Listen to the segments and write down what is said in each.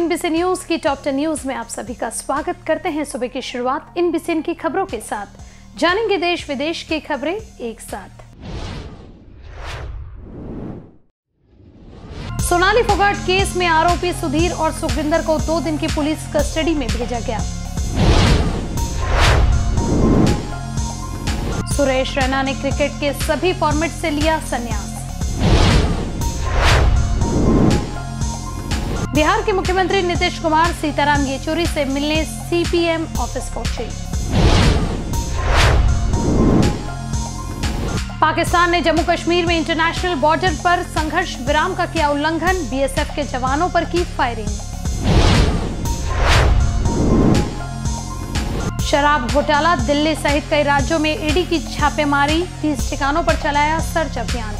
इनबीसी news की top 10 news में आप सभी का स्वागत करते हैं। सुबह की शुरुआत इनबीसी की खबरों के साथ। जानेंगे देश विदेश की खबरें एक साथ। सोनाली फोगाट केस में आरोपी सुधीर और सुखविंदर को 2 दिन की पुलिस कस्टडी में भेजा गया। सुरेश रैना ने क्रिकेट के सभी फॉर्मेट से लिया संन्यास। बिहार के मुख्यमंत्री नीतीश कुमार सीताराम येचुरी से मिलने सीपीएम ऑफिस पहुंचे। पाकिस्तान ने जम्मू कश्मीर में इंटरनेशनल बॉर्डर पर संघर्ष विराम का किया उल्लंघन, बीएसएफ के जवानों पर की फायरिंग। शराब घोटाला, दिल्ली सहित कई राज्यों में ईडी की छापेमारी, 30 ठिकानों पर चलाया सर्च अभियान।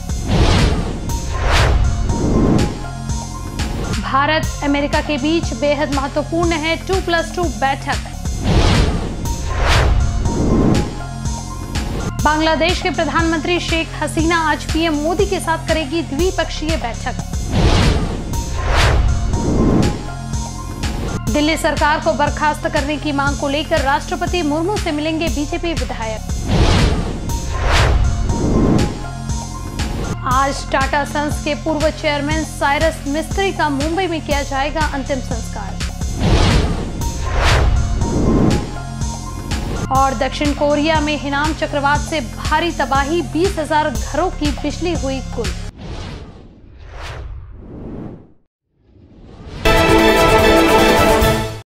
भारत अमेरिका के बीच बेहद महत्वपूर्ण है 2+2 बैठक। बांग्लादेश के प्रधानमंत्री शेख हसीना आज पीएम मोदी के साथ करेगी द्विपक्षीय बैठक। दिल्ली सरकार को बर्खास्त करने की मांग को लेकर राष्ट्रपति मुर्मू से मिलेंगे बीजेपी विधायक। आज टाटा सन्स के पूर्व चेयरमैन साइरस मिस्त्री का मुंबई में किया जाएगा अंतिम संस्कार। और दक्षिण कोरिया में हिनाम चक्रवात से भारी तबाही, 20,000 घरों की बिजली हुई गुल।